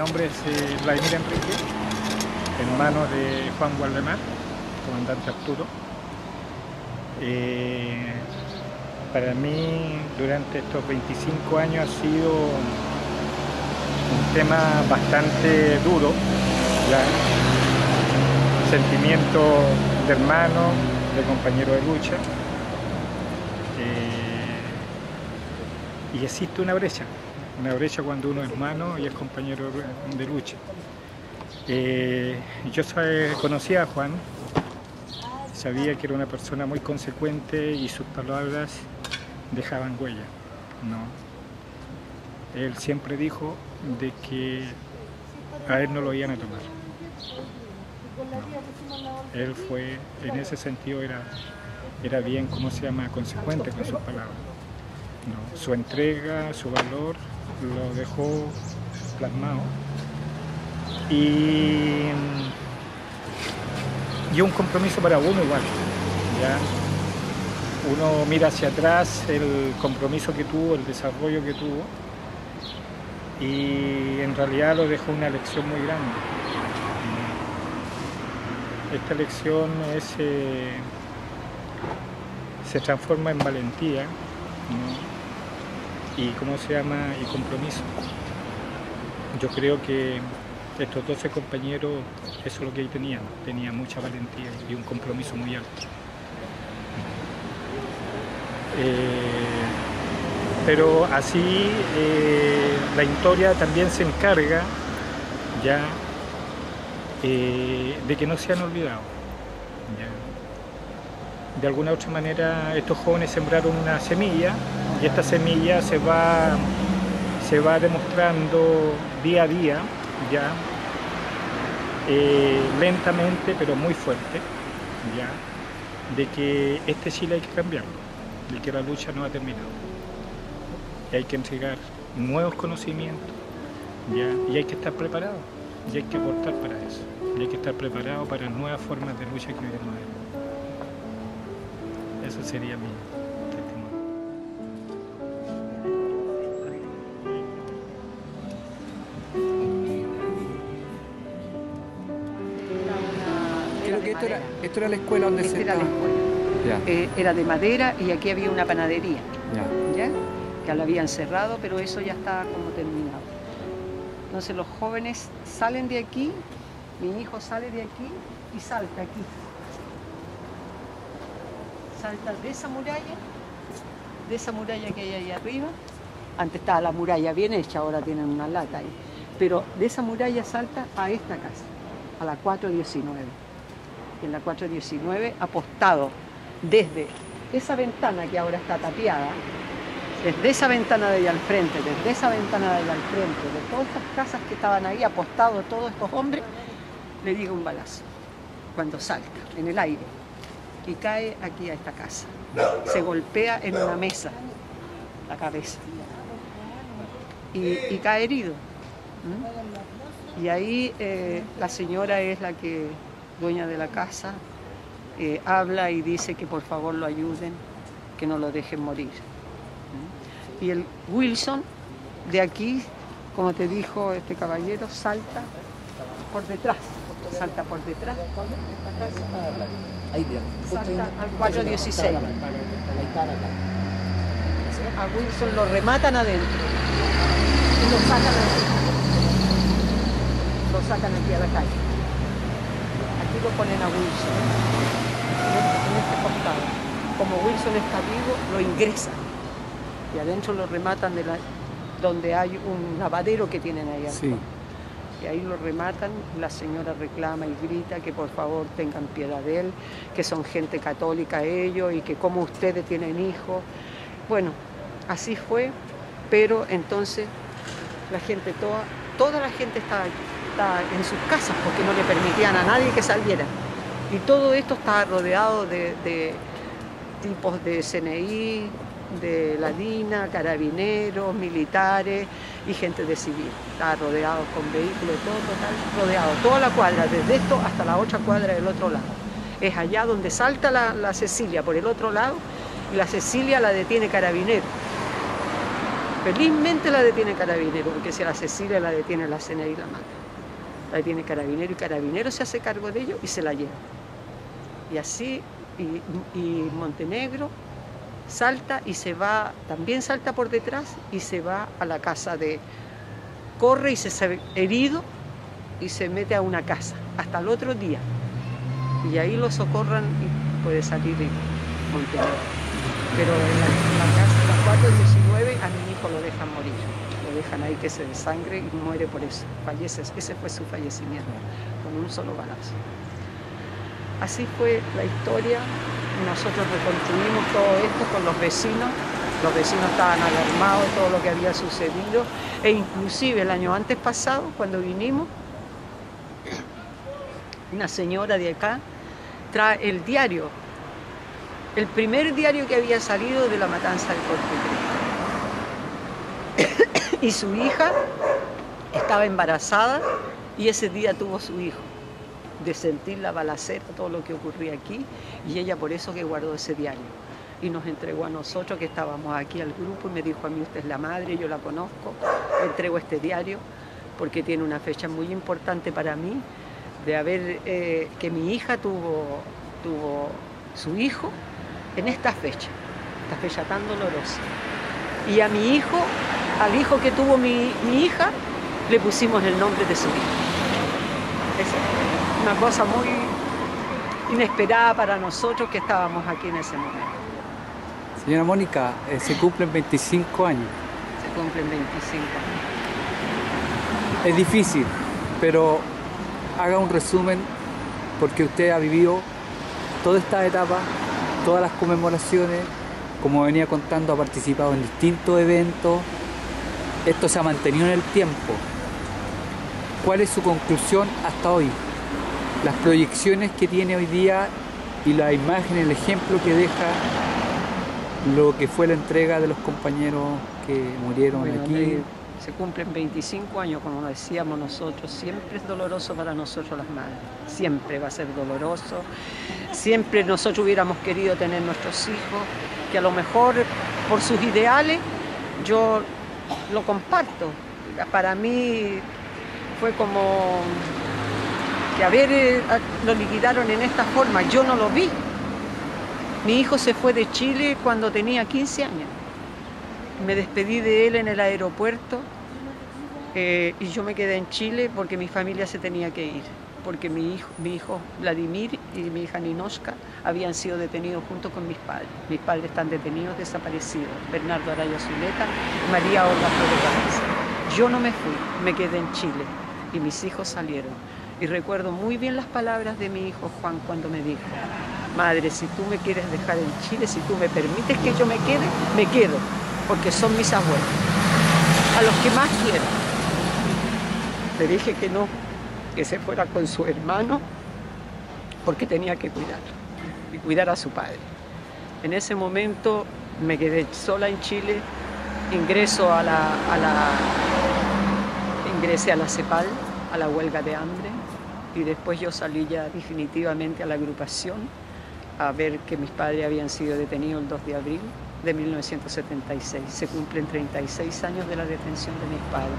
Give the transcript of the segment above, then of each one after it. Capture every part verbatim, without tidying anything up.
nombre es eh, Vladimir Enrique, hermano de Juan Waldemar, comandante Arturo. Eh, para mí, durante estos veinticinco años ha sido un tema bastante duro, ¿ya? Sentimiento de hermano, de compañero de lucha. Eh, y existe una brecha, una brecha cuando uno es hermano y es compañero de lucha. Eh, yo sabe, conocía a Juan, sabía que era una persona muy consecuente y sus palabras dejaban huella, ¿no? Él siempre dijo de que a él no lo iban a tomar. No. Él fue, en ese sentido, era, era bien, ¿cómo se llama?, consecuente con sus palabras. No. Su entrega, su valor, lo dejó plasmado. Y, y un compromiso para uno igual, ¿ya? Uno mira hacia atrás el compromiso que tuvo, el desarrollo que tuvo, y en realidad lo dejó una lección muy grande. Esta lección es, eh, se transforma en valentía, ¿no? Y cómo se llama, y compromiso. Yo creo que estos doce compañeros, eso es lo que ahí tenían, tenían mucha valentía y un compromiso muy alto. Eh, pero así eh, la historia también se encarga ya eh, de que no se han olvidado. ¿Ya? De alguna u otra manera estos jóvenes sembraron una semilla y esta semilla se va, se va demostrando día a día, ya eh, lentamente pero muy fuerte, ya, de que este Chile hay que cambiarlo, de que la lucha no ha terminado. Y hay que entregar nuevos conocimientos, ¿ya? Y hay que estar preparado, y hay que aportar para eso, y hay que estar preparado para nuevas formas de lucha que hoy no hay. Eso sería mi testimonio. Creo que esto era, esto era la escuela donde Esta se era la estaba. escuela. Ya. Eh, era de madera y aquí había una panadería, Ya. ¿ya? Que la habían cerrado, pero eso ya está como terminado. Entonces los jóvenes salen de aquí, mi hijo sale de aquí y salta aquí. Salta de esa muralla, de esa muralla que hay ahí arriba. Antes estaba la muralla bien hecha, ahora tienen una lata ahí. Pero de esa muralla salta a esta casa, a la cuatro diecinueve. Y en la cuatro diecinueve, apostado desde esa ventana que ahora está tapiada, desde esa ventana de allá al frente, desde esa ventana de allá al frente, de todas estas casas que estaban ahí apostados todos estos hombres, le llega un balazo cuando salta en el aire y cae aquí a esta casa. Se golpea en una mesa la cabeza y, y cae herido. ¿Mm? Y ahí eh, la señora es la que, dueña de la casa, eh, habla y dice que por favor lo ayuden, que no lo dejen morir. ¿Mm? Y el Wilson, de aquí, como te dijo este caballero, salta por detrás, salta por detrás, salta al cuatro dieciséis. A Wilson lo rematan adentro y lo sacan aquí, lo sacan aquí a la calle. Aquí lo ponen a Wilson, en este, en este costado. Como Wilson está vivo, lo ingresan y adentro lo rematan de la, donde hay un lavadero que tienen ahí arriba. Sí. Y ahí lo rematan, la señora reclama y grita que por favor tengan piedad de él, que son gente católica ellos y que como ustedes tienen hijos. Bueno, así fue, pero entonces la gente, toda, toda la gente estaba, estaba en sus casas porque no le permitían a nadie que saliera. Y todo esto estaba rodeado de, de tipos de C N I, de la DINA, carabineros, militares y gente de civil. Estaba rodeado con vehículos, todo total, rodeado, toda la cuadra, desde esto hasta la otra cuadra del otro lado. Es allá donde salta la, la Cecilia, por el otro lado, y la Cecilia la detiene carabinero. Felizmente la detiene Carabinero, porque si a la Cecilia la detiene la C N I y la mata. La detiene Carabinero y Carabinero se hace cargo de ello y se la lleva. Y así, y, y Montenegro salta y se va, también salta por detrás y se va a la casa de... Corre y se sabe herido y se mete a una casa hasta el otro día. Y ahí lo socorran y puede salir de Montenegro. Pero en la, en la casa de las cuatro diecinueve a mi hijo lo dejan morir. Lo dejan ahí que se desangre y muere por eso. Fallece, ese fue su fallecimiento, con un solo balazo. Así fue la historia. Nosotros reconstruimos todo esto con los vecinos. Los vecinos estaban alarmados de todo lo que había sucedido. E inclusive el año antes pasado, cuando vinimos, una señora de acá trae el diario, el primer diario que había salido de la matanza del Corpus Christi. Y su hija estaba embarazada y ese día tuvo su hijo, de sentir la balacera, todo lo que ocurría aquí, y ella por eso que guardó ese diario. Y nos entregó a nosotros que estábamos aquí al grupo y me dijo: a mí usted es la madre, yo la conozco, le entrego este diario porque tiene una fecha muy importante para mí, de haber, eh, que mi hija tuvo, tuvo su hijo en esta fecha, esta fecha tan dolorosa. Y a mi hijo, al hijo que tuvo mi, mi hija, le pusimos el nombre de su hijo. Es una cosa muy inesperada para nosotros que estábamos aquí en ese momento. Señora Mónica, eh, se cumplen veinticinco años. Se cumplen veinticinco años. Es difícil, pero haga un resumen, porque usted ha vivido toda esta etapa, todas las conmemoraciones, como venía contando, ha participado en distintos eventos, esto se ha mantenido en el tiempo. ¿Cuál es su conclusión hasta hoy? Las proyecciones que tiene hoy día y la imagen, el ejemplo que deja lo que fue la entrega de los compañeros que murieron bueno, aquí. Se cumplen veinticinco años, como decíamos nosotros, siempre es doloroso para nosotros las madres, siempre va a ser doloroso, siempre nosotros hubiéramos querido tener nuestros hijos, que a lo mejor por sus ideales yo lo comparto. Para mí fue como que a ver, lo liquidaron en esta forma, yo no lo vi. Mi hijo se fue de Chile cuando tenía quince años. Me despedí de él en el aeropuerto eh, y yo me quedé en Chile porque mi familia se tenía que ir, porque mi hijo, mi hijo Vladimir y mi hija Ninoshka habían sido detenidos junto con mis padres. Mis padres están detenidos, desaparecidos, Bernardo Araya Zuleta y María Olga Flores Valencia. Yo no me fui, me quedé en Chile y mis hijos salieron. Y recuerdo muy bien las palabras de mi hijo Juan cuando me dijo: madre, si tú me quieres dejar en Chile, si tú me permites que yo me quede, me quedo, porque son mis abuelos, a los que más quiero. Le dije que no, que se fuera con su hermano, porque tenía que cuidarlo, y cuidar a su padre. En ese momento me quedé sola en Chile, ingreso a la, a la, ingresé a la CEPAL, a la huelga de hambre, y después yo salí ya definitivamente a la agrupación, a ver que mis padres habían sido detenidos el dos de abril de mil novecientos setenta y seis. Se cumplen treinta y seis años de la detención de mis padres.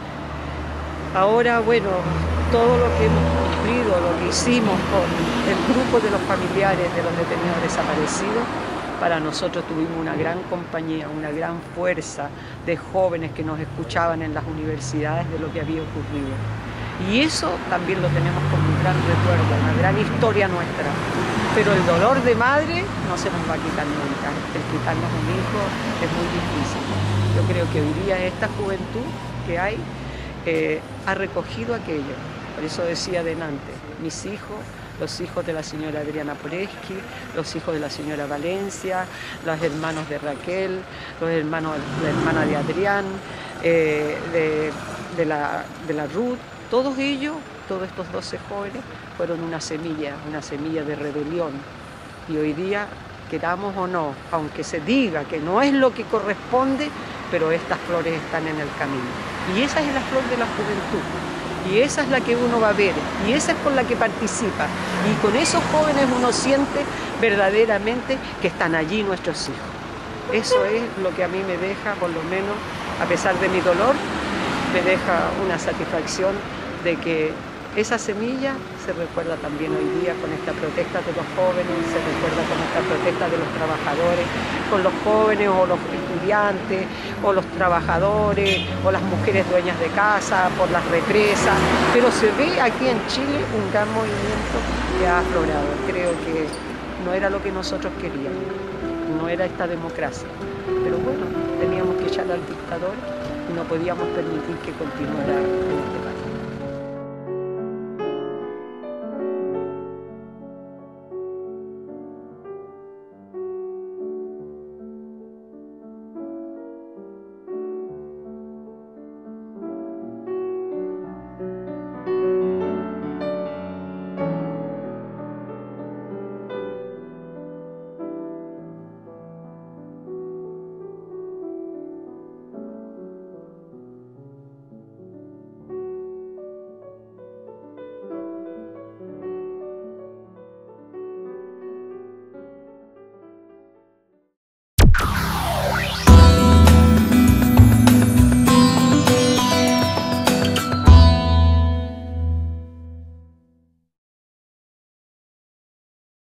Ahora, bueno, todo lo que hemos cumplido, lo que hicimos con el grupo de los familiares de los detenidos desaparecidos, para nosotros tuvimos una gran compañía, una gran fuerza de jóvenes que nos escuchaban en las universidades de lo que había ocurrido. Y eso también lo tenemos como un gran recuerdo, una gran historia nuestra. Pero el dolor de madre no se nos va a quitar nunca. El quitarnos un hijo es muy difícil. Yo creo que hoy día esta juventud que hay eh, ha recogido aquello. Por eso decía delante, mis hijos, los hijos de la señora Adriana Poreschi, los hijos de la señora Valencia, los hermanos de Raquel, los hermanos, la hermana de Adrián, eh, de, de, la, de la Ruth, todos ellos, todos estos doce jóvenes, fueron una semilla, una semilla de rebelión. Y hoy día, queramos o no, aunque se diga que no es lo que corresponde, pero estas flores están en el camino. Y esa es la flor de la juventud. Y esa es la que uno va a ver, y esa es con la que participa. Y con esos jóvenes uno siente verdaderamente que están allí nuestros hijos. Eso es lo que a mí me deja, por lo menos, a pesar de mi dolor, me deja una satisfacción de que esa semilla se recuerda también hoy día con esta protesta de los jóvenes, se recuerda con esta protesta de los trabajadores, con los jóvenes o los estudiantes, o los trabajadores, o las mujeres dueñas de casa, por las represas, pero se ve aquí en Chile un gran movimiento que ha aflorado. Creo que no era lo que nosotros queríamos, no era esta democracia, pero bueno, teníamos que echar al dictador y no podíamos permitir que continuara en este país.